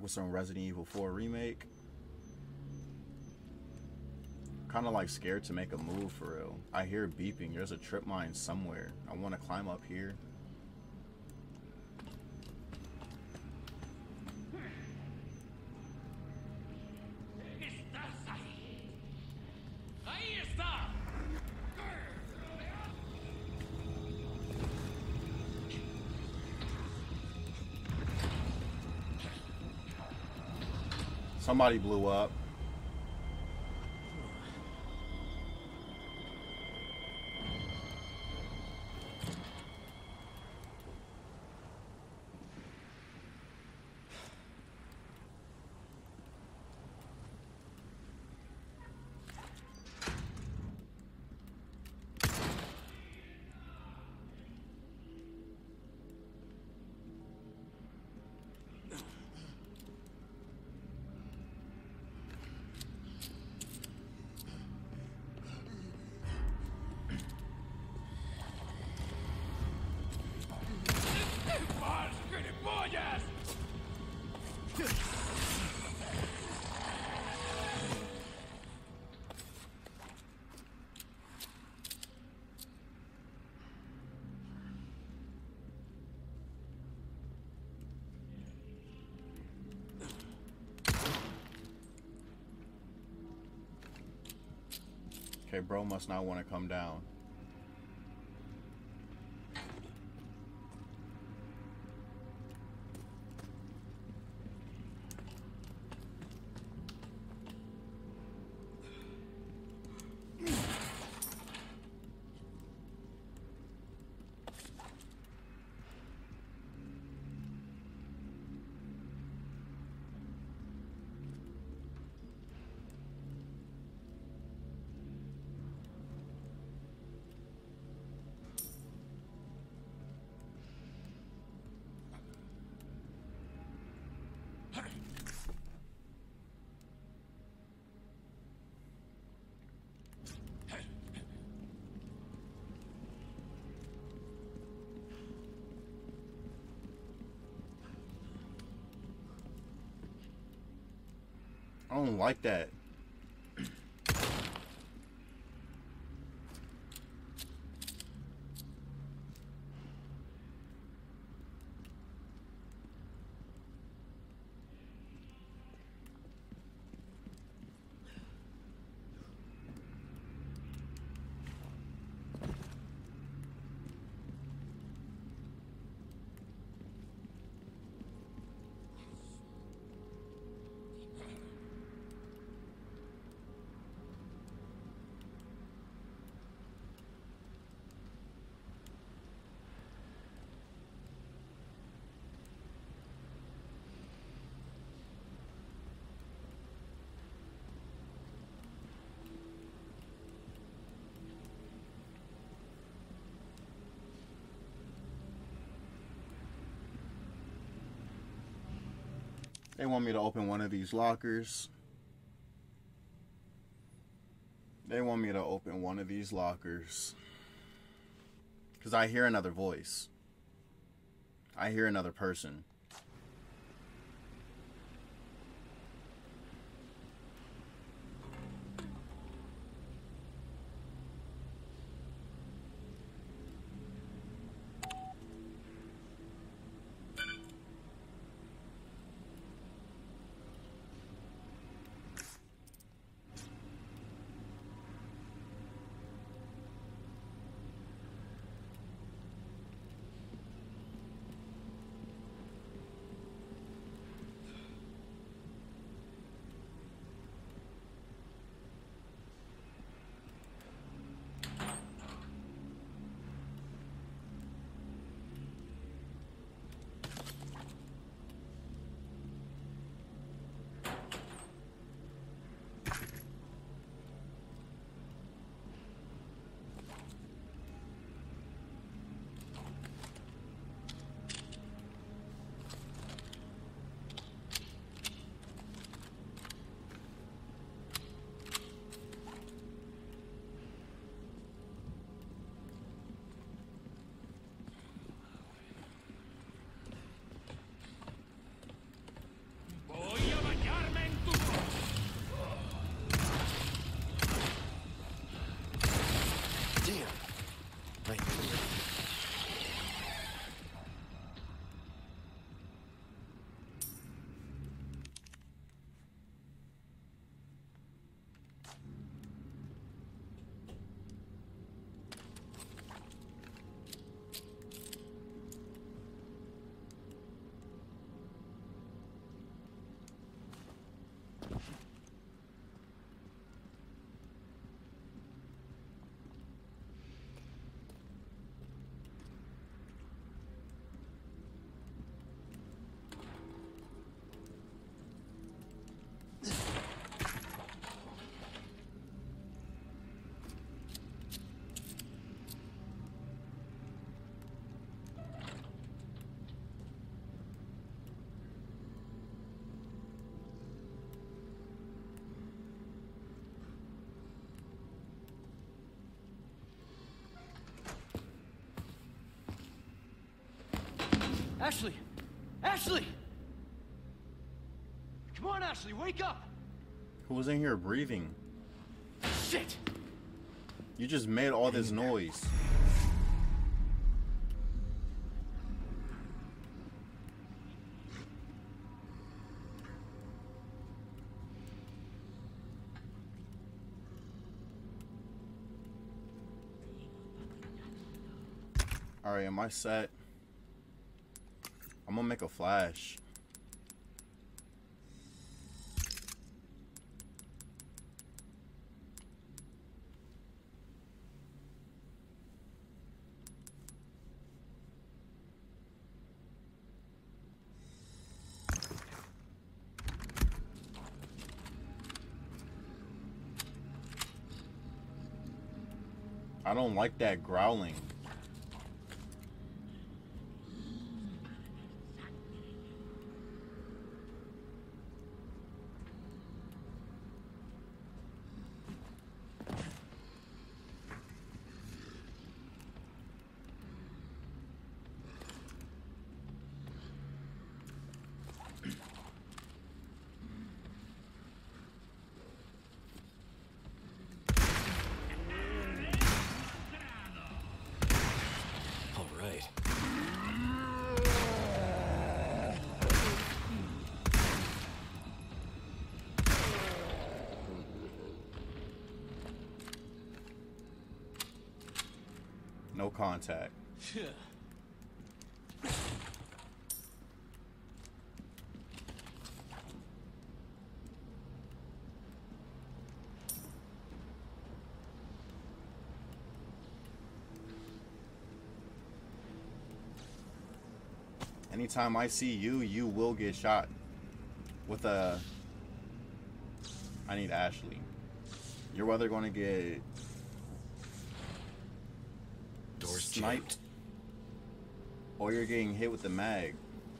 with some Resident Evil 4 remake. Kind of like scared to make a move for real. I hear beeping. There's a trip mine somewhere. I want to climb up here. Somebody blew up. Okay, bro must not want to come down. I don't like that. They want me to open one of these lockers. They want me to open one of these lockers. Because I hear another voice. I hear another person. Ashley! Ashley! Come on, Ashley, wake up! Who was in here breathing? Shit! You just made all this noise. Alright, am I set? I'm gonna make a flash. I don't like that growling. All right. No contact. Anytime I see you, you will get shot with a... I need Ashley. You're either going to get Doors sniped or you're getting hit with the mag.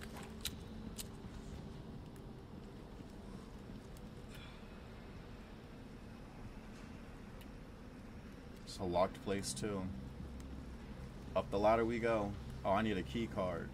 It's a locked place too. Up the ladder we go. Oh, I need a key card.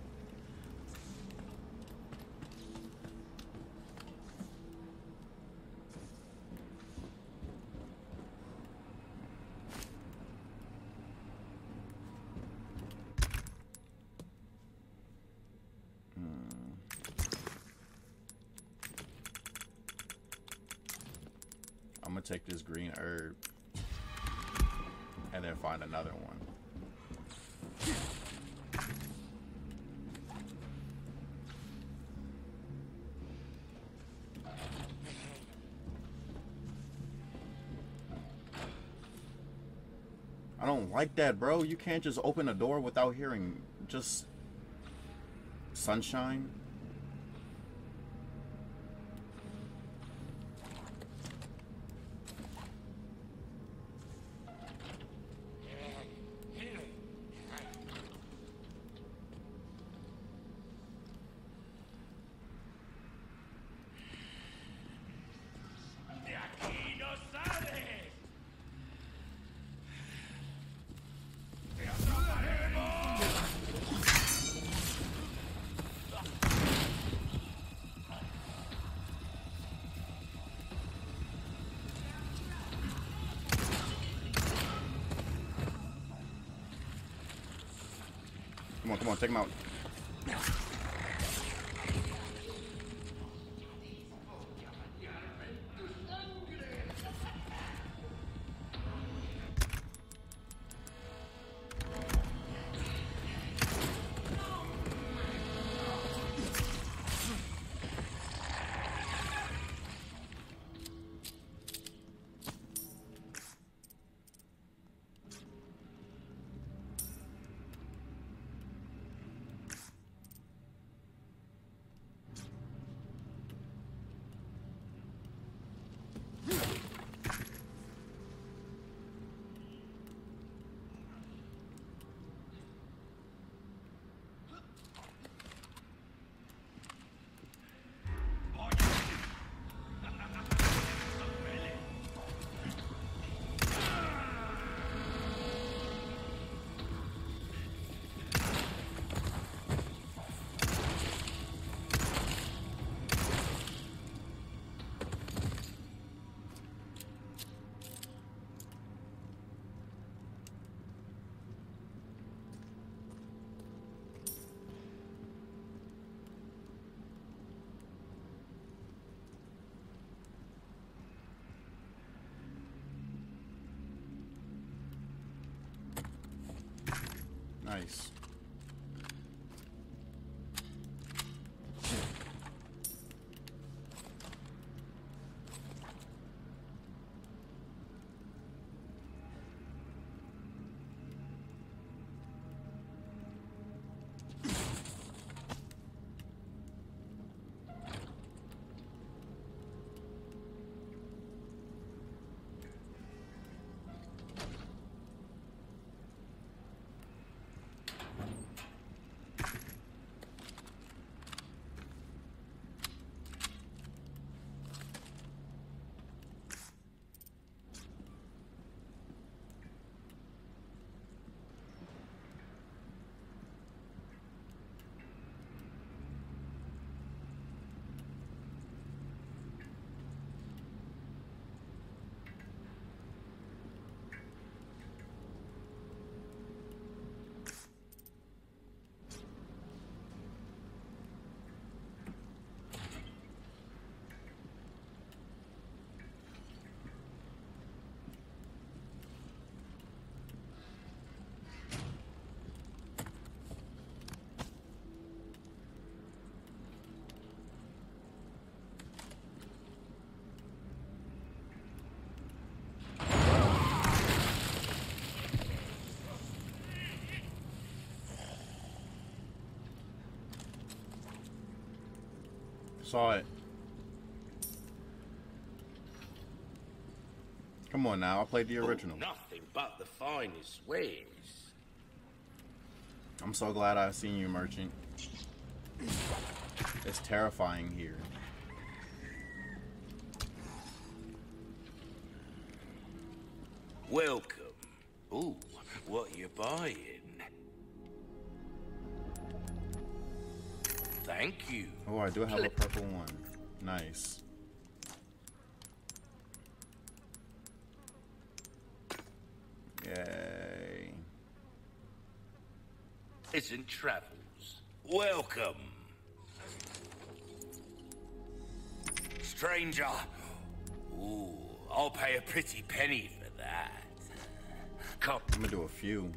I'm gonna take this green herb and then find another one. I don't like that, bro. You can't just open a door without hearing just sunshine. Come on, take him out. Nice. Saw it. Come on now, I played the original. Nothing but the finest wares. I'm so glad I've seen you, Merchant. It's terrifying here. Welcome. Ooh, what you buying? Thank you. Oh, I do have a purple one. Nice. Yay. Isn't travels. Welcome. Stranger. Ooh, I'll pay a pretty penny for that. Come. I'm gonna do a few.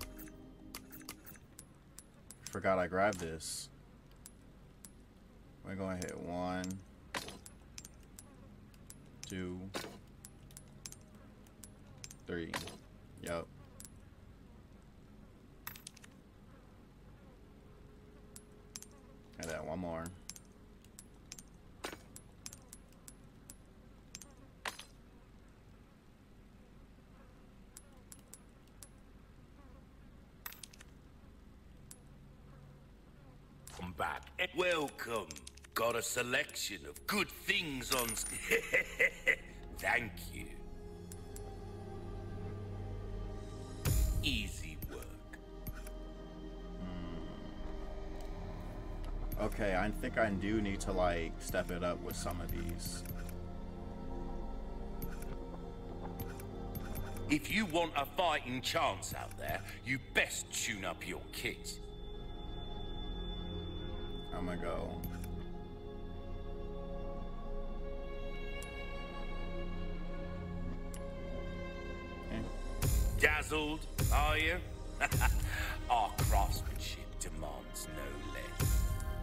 Forgot I grabbed this. We're gonna hit 1, 2, 3. Yep. And then one more. Come back. Welcome. Got a selection of good things on. Thank you. Easy work. Okay, I think I do need to like step it up with some of these. If you want a fighting chance out there, you best tune up your kit. I'm gonna go. Dazzled, are you? Our craftsmanship demands no less.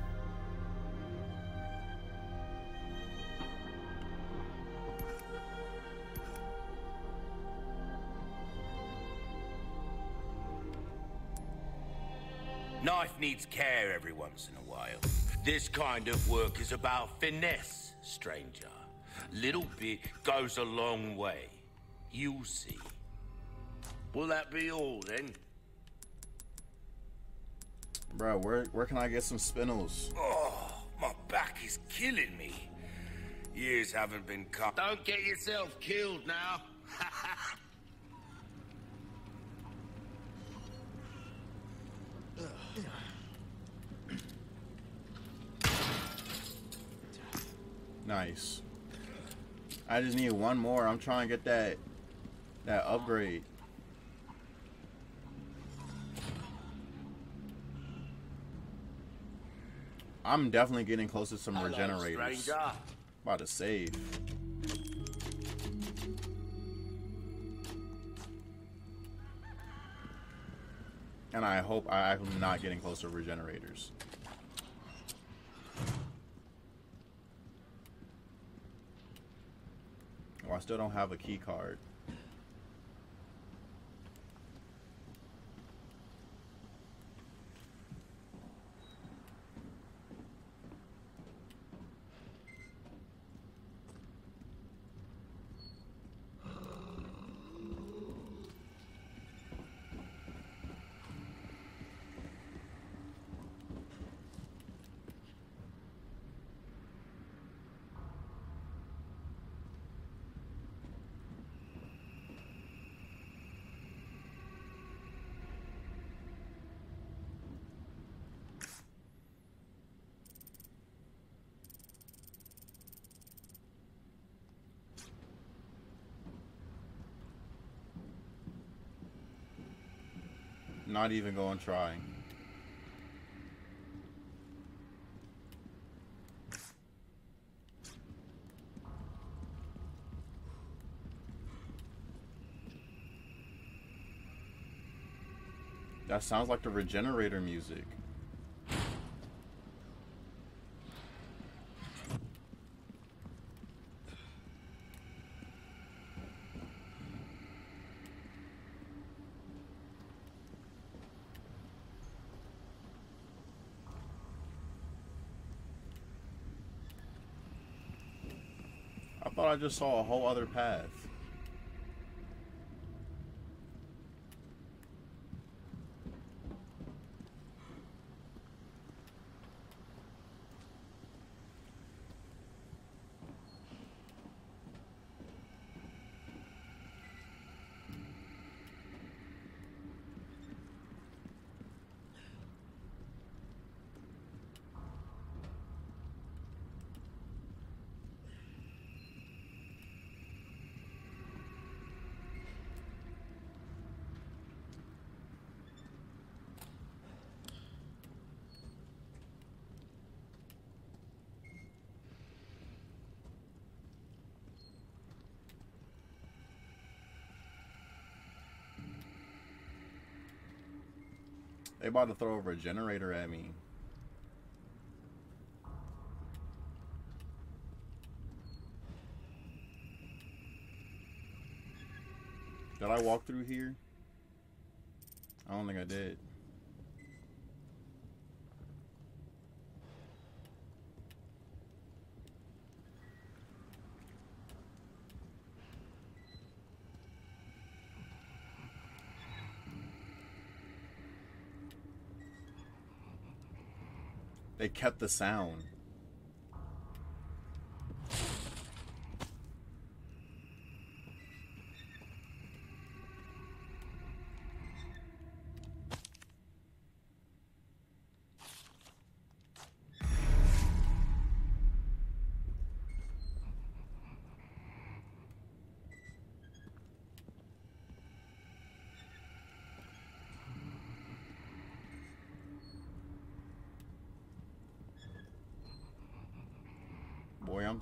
Knife needs care every once in a while. This kind of work is about finesse, stranger. Little bit goes a long way. You'll see. Will that be all, then? Bro, where can I get some spinels? Oh, my back is killing me. Years haven't been cut. Don't get yourself killed now. Nice. I just need one more. I'm trying to get that upgrade. I'm definitely getting close to some regenerators. Stranger. About to save. And I hope I'm not getting close to regenerators. Oh, I still don't have a key card. Not even going to try. That sounds like the regenerator music. I thought I just saw a whole other path. They about to throw a regenerator at me. Did I walk through here? I don't think I did. They kept the sound. Boyums.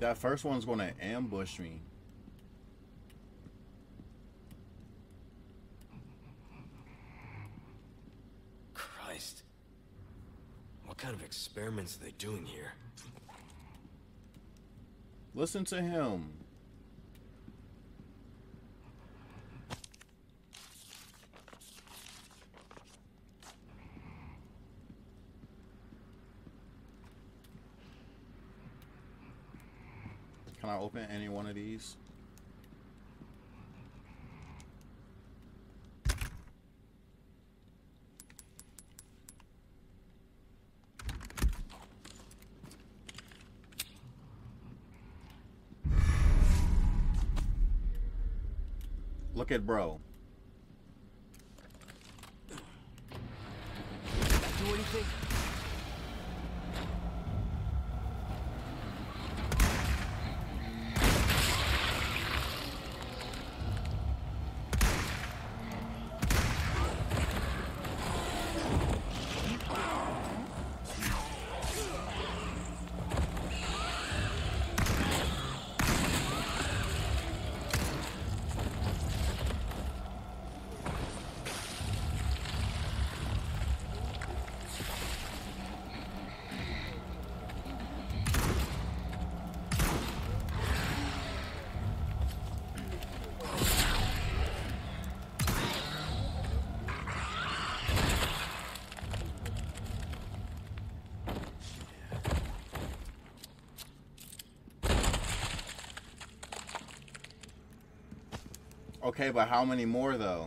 That first one's gonna ambush me. Christ. What kind of experiments are they doing here? Listen to him. Can I open any one of these? Look at bro. Do anything? Okay, but how many more though?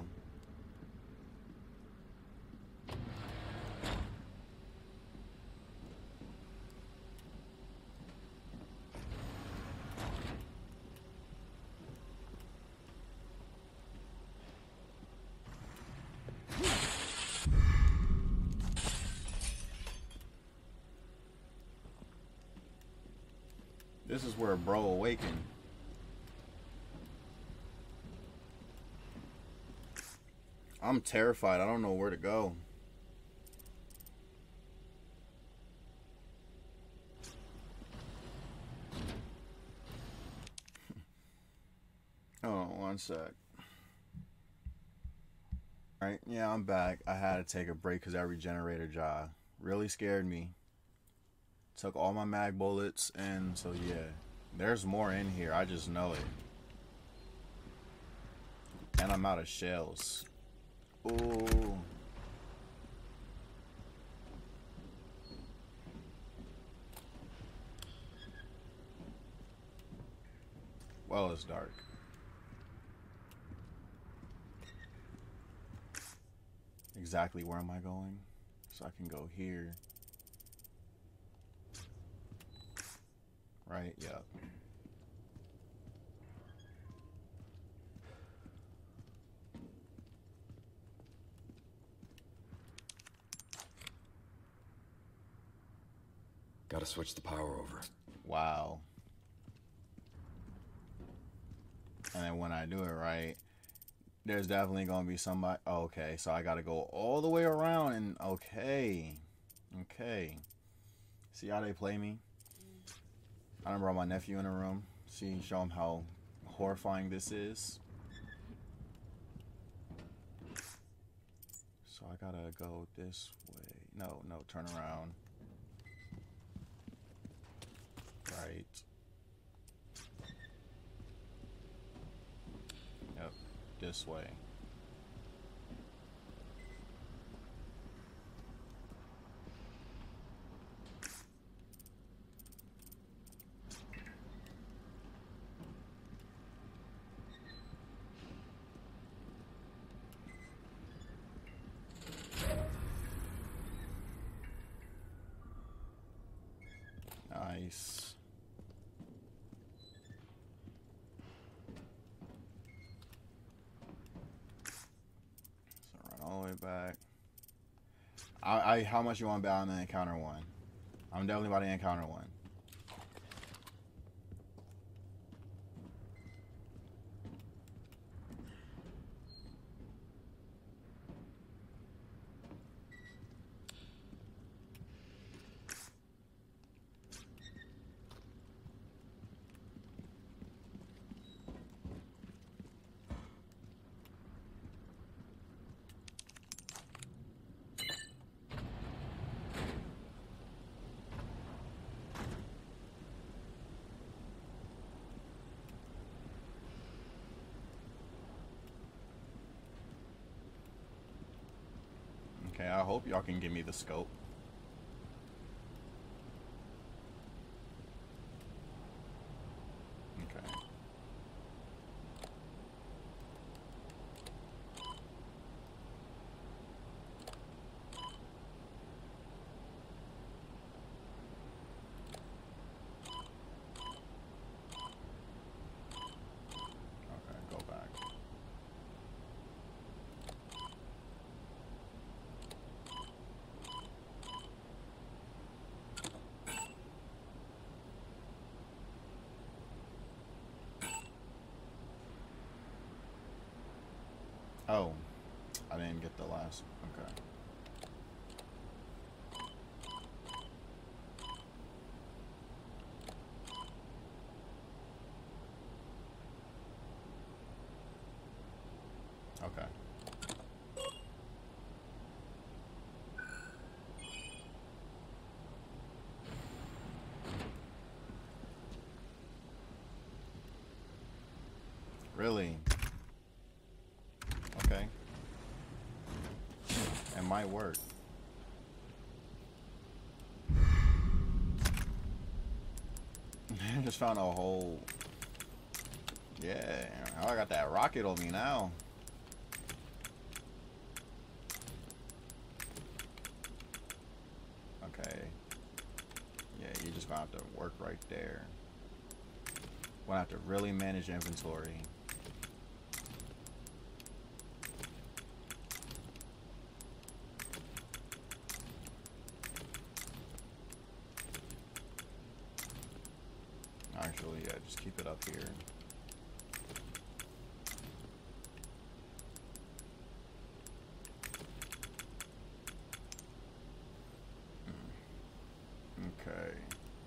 This is where bro awakened. I'm terrified. I don't know where to go. Oh, one sec. Alright, yeah, I'm back. I had to take a break because that regenerator job really scared me. Took all my mag bullets, and so yeah. There's more in here. I just know it. And I'm out of shells. Ooh. Well, it's dark. Exactly where am I going? So I can go here. Right? Yeah. Gotta switch the power over. Wow. And then when I do it right, there's definitely gonna be somebody. Oh, okay, so I gotta go all the way around and okay. Okay. See how they play me? I done brought my nephew in the room. See, show him how horrifying this is. So I gotta go this way. No, turn around. Right. Yep, this way. Nice. So run all the way back. How much you want to bet on the encounter one? I'm definitely about to encounter one. Okay, I hope y'all can give me the scope. Okay. Okay, go back. Oh, I didn't get the last. Okay. Okay. Really? Okay. It might work. Just found a whole. Yeah, oh, I got that rocket on me now. Okay. Yeah, you're just gonna have to work right there. Gonna have to really manage inventory. Actually, yeah, just keep it up here. Okay.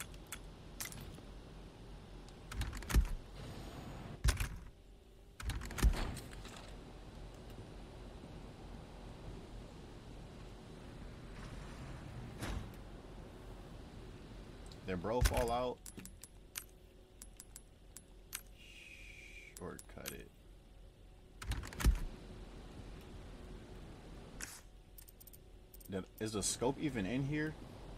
Did bro fall out? Shortcut it. Is the scope even in here?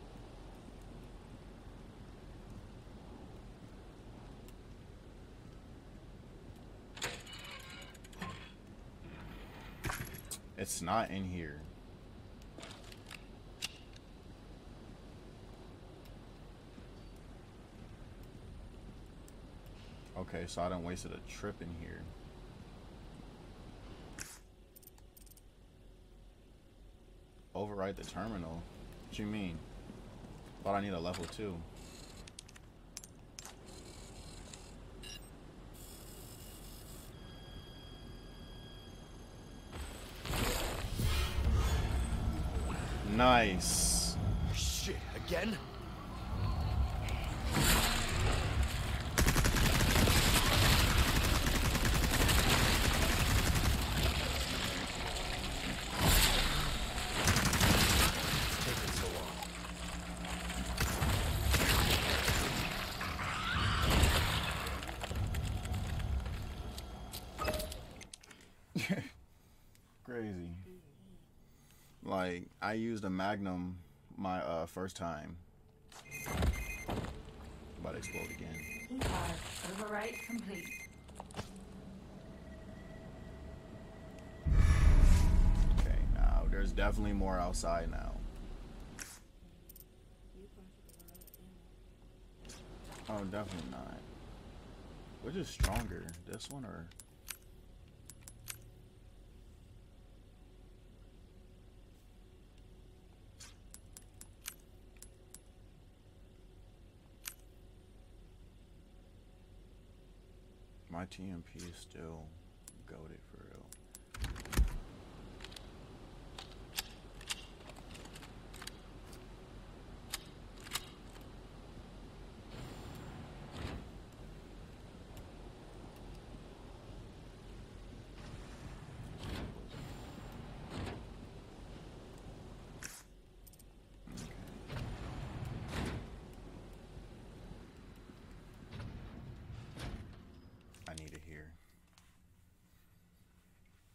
It's not in here. Okay, so I done wasted a trip in here. Override the terminal? What you mean? Thought I need a level 2. Nice. Shit, again? Crazy. Like, I used a Magnum my first time. About to explode again. Override complete. Okay, now there's definitely more outside now. Oh, definitely not. Which is stronger, this one or? My TMP is still goated for real. I need it here.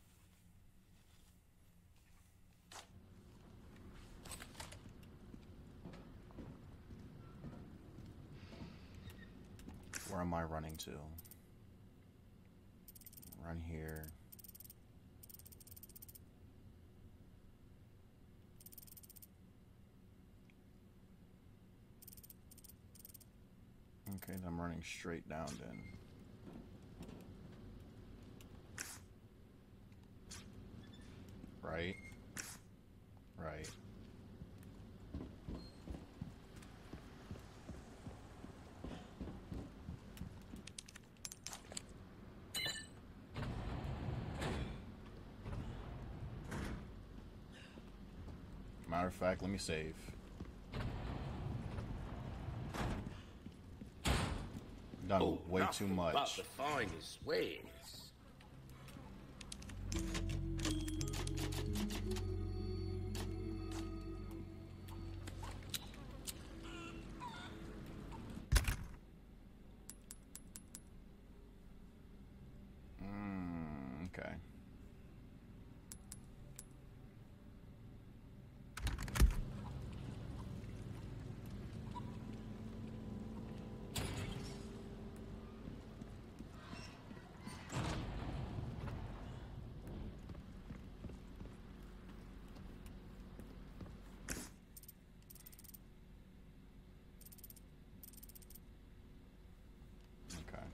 Where am I running to? Run here. Okay, I'm running straight down then. Right. Right. Matter of fact, let me save. Done way too nothing but much. the finest wares. Okay. Okay.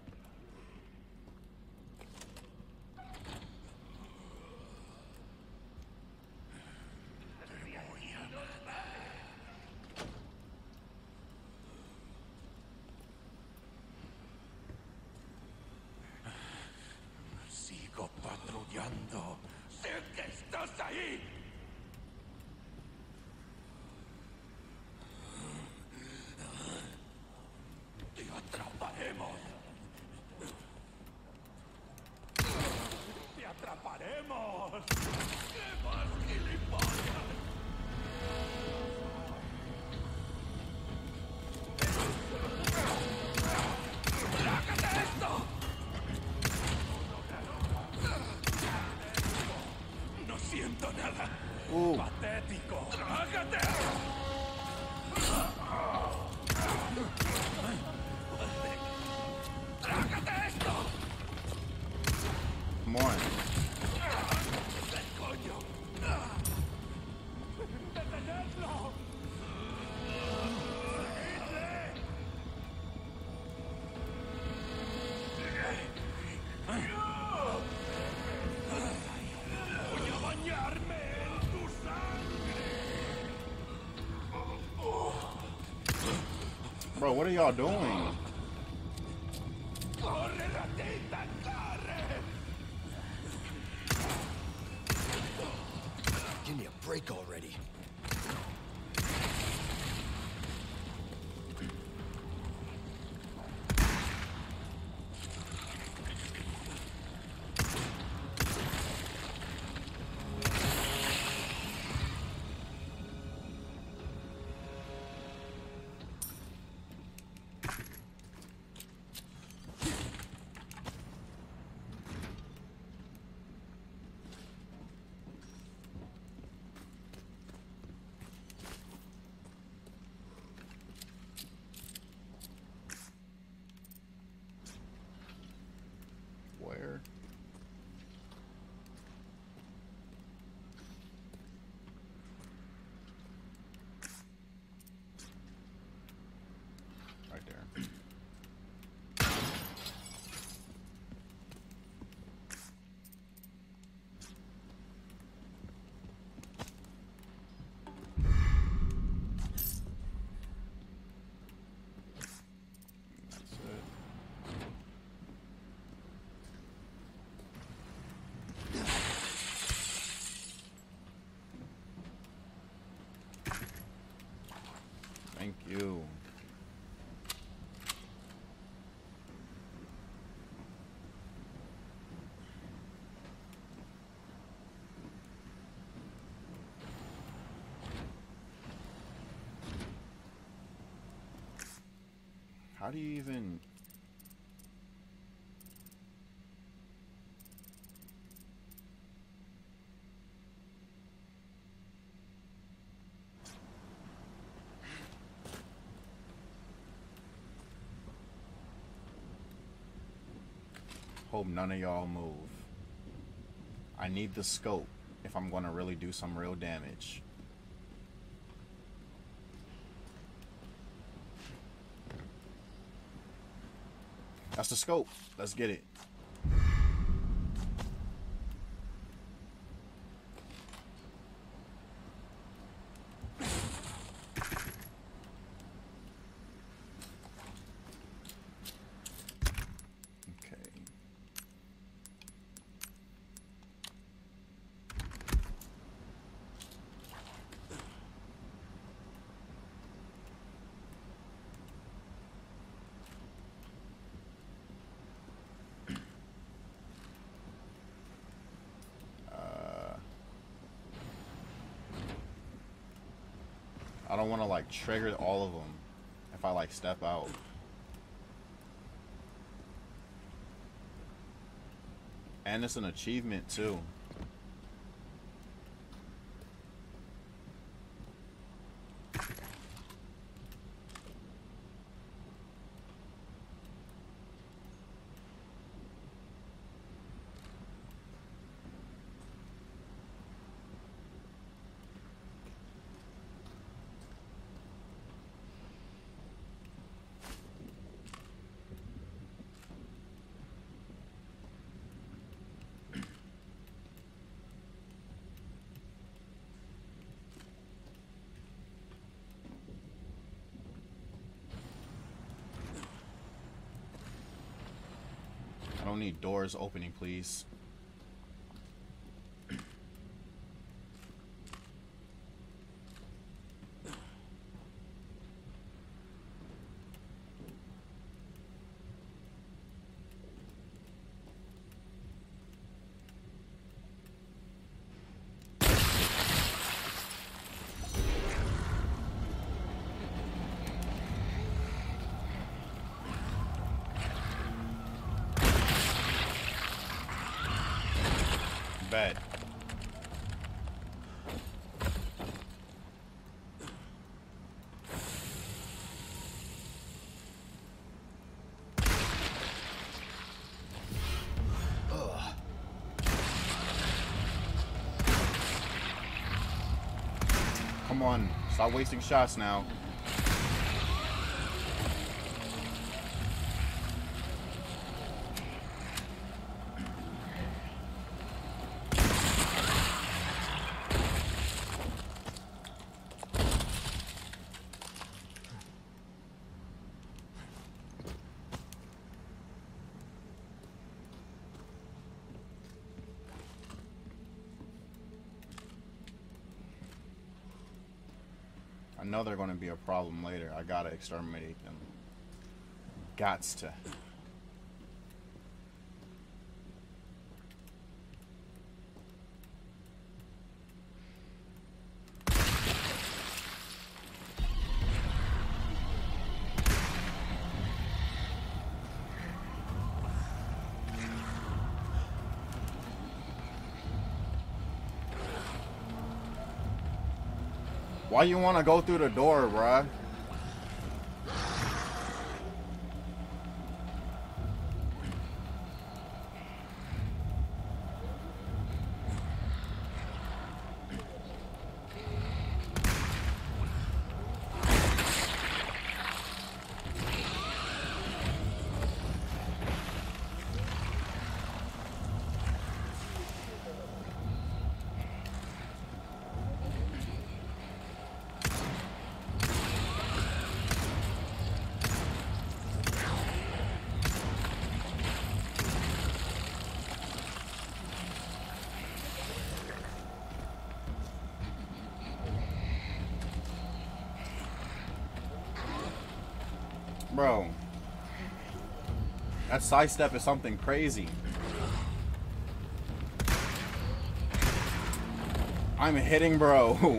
Sigo patrullando. Sé que estás ahí. Te atraparemos. Te atraparemos. ¿Qué más, gilipollas? ¡Trágate esto! No siento nada. Patético. ¡Trágate! ¡Trágate esto! Come on. ¡Coño! ¡Detenedlo! ¡Voy a bañarme en tu sangre! Bro, what are y'all doing? ¡Corre, ratita, corre! Give me a break already. Where? Right there. That's it. Thank you. How do you even... hope none of y'all move. I need the scope if I'm going to really do some real damage. That's the scope. Let's get it. I don't want to like trigger all of them if I like step out. And it's an achievement too. I don't need doors opening, please. Bed. Come on, stop wasting shots now. I know they're going to be a problem later. I gotta exterminate them. Gots to. Why you want to go through the door, bruh? Bro, that sidestep is something crazy. I'm hitting, bro.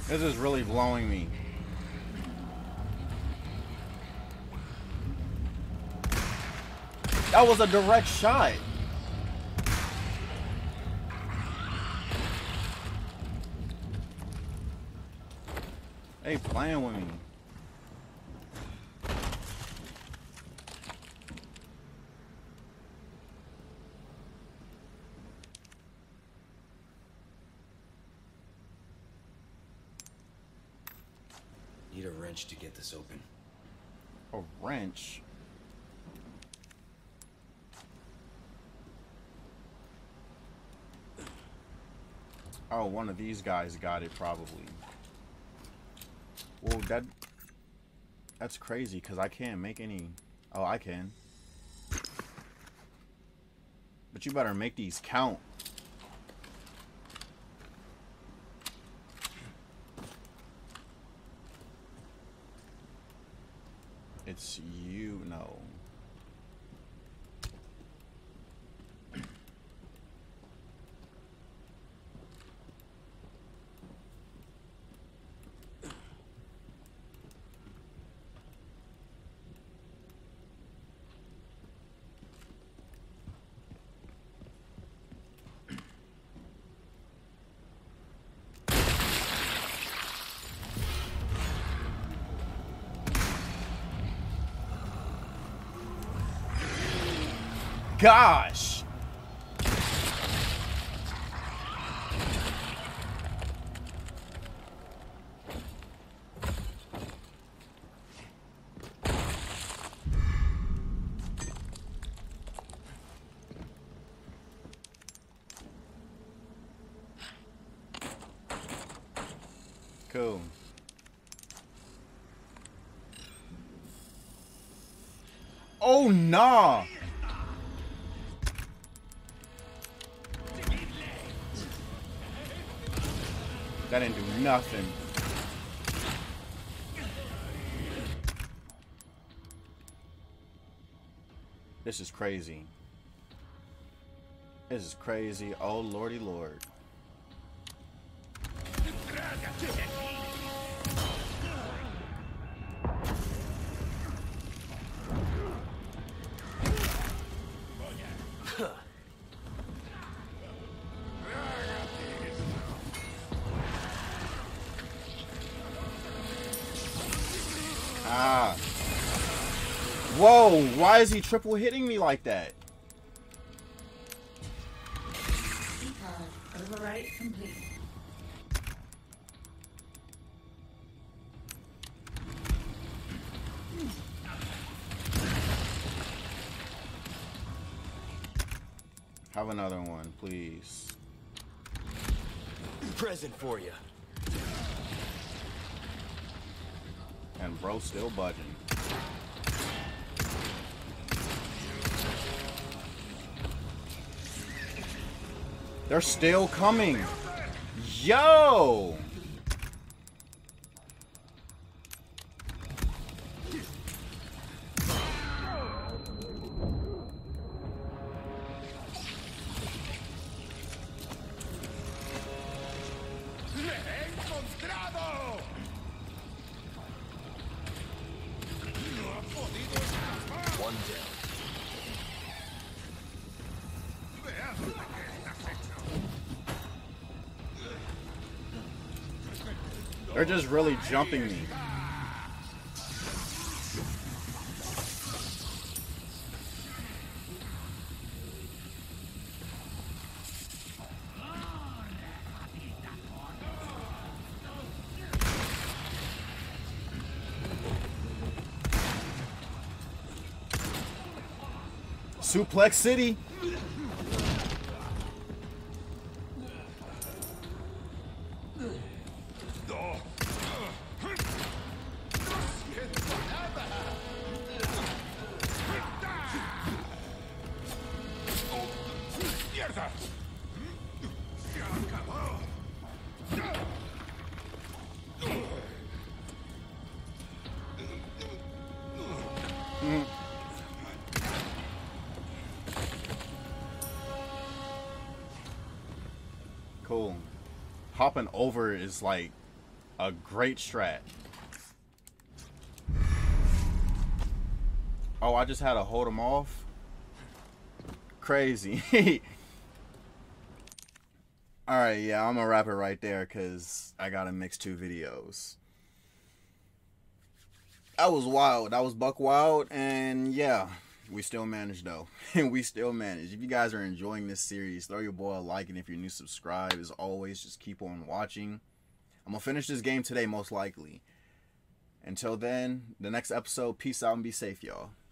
This is really blowing me. That was a direct shot. They playing with me. Need a wrench to get this open. A wrench? Oh, one of these guys got it probably. Well, that's crazy because I can't make any. Oh, I can. But you better make these count. It's you, no. Gosh. Cool. Oh, nah. That didn't do nothing. This is crazy. This is crazy. Oh, lordy lord. Ah. Whoa, why is he triple hitting me like that? Overwrite complete. Have another one, please. Present for you. And bro still budging. They're still coming. Yo! One down. They're just really jumping me. Suplex City. Cool. Hopping over is like A great strat. Oh, I just had to hold him off? Crazy. Alright, yeah, I'm gonna wrap it right there because I gotta mix two videos. That was wild. That was buck wild. And yeah, we still managed though. We still managed. If you guys are enjoying this series, throw your boy a like. And if you're new, subscribe. As always, just keep on watching. I'm gonna finish this game today, most likely. Until then, the next episode, peace out and be safe, y'all.